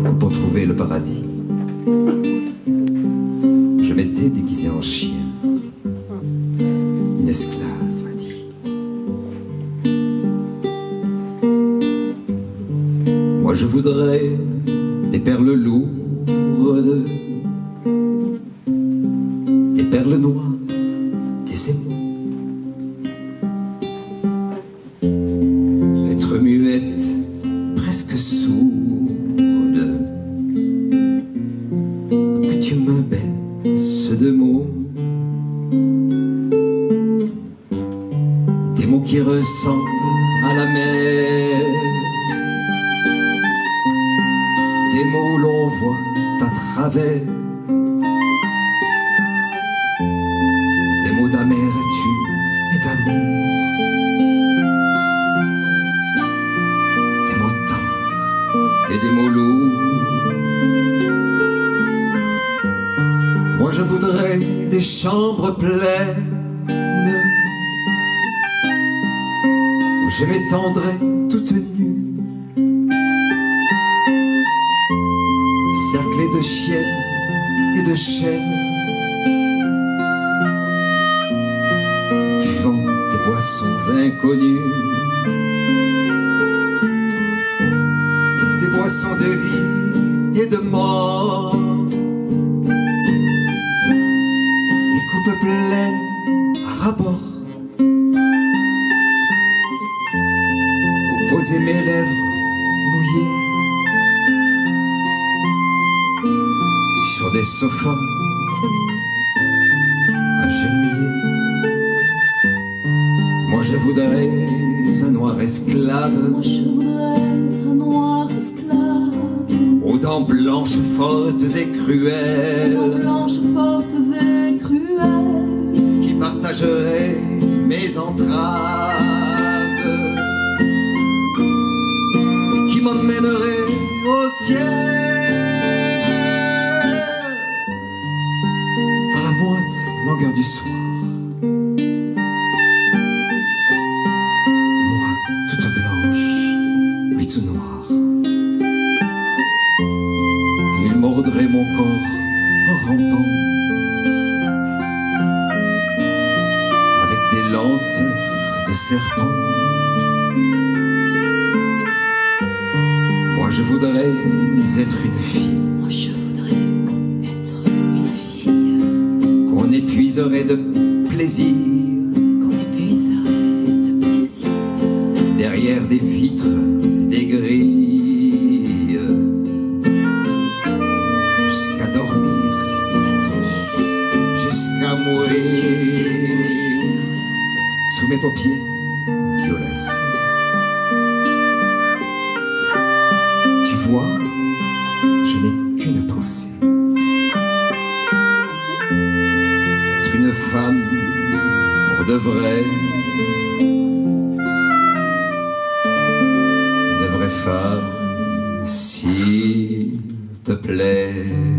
pour trouver le paradis. Je m'étais déguisé en chien. Une esclave m'a dit. Moi je voudrais des perles lourdes, des perles noires, des émaux. Être muette, presque sourde, que tu me baisses de mots, des mots qui ressemblent à la mer, des mots où l'on voit à travers, des mots d'amertume et d'amour, des mots tendres et des mots lourds. Moi je voudrais des chambres pleines où je m'étendrais toute nue, cerclée de chiennes et de chênes, buvant des boissons inconnues, des boissons de vie et de mort, des coupes pleines à rabord, où poser mes lèvres mouillées sur des sofas agenouillés. Moi je voudrais un noir esclave, Moi je voudrais un noir esclave, aux dents blanches fortes et cruelles, aux blanches fortes et cruelles, qui partagerait mes entraves et qui m'emmènerait au ciel, dans la moite longueur du soir. Moi, toute blanche, lui tout noir. Il mordrait mon corps en rampant, avec des lenteurs de serpent. Moi je voudrais être une fille moi je voudrais être une fille, qu'on épuiserait de plaisir qu'on épuiserait de plaisir, derrière des vitres et des grilles, jusqu'à dormir, jusqu'à mourir, sous mes paupiers violacées. Tu vois, je n'ai qu'une pensée, être une femme pour de vrai, une vraie femme, s'il te plaît.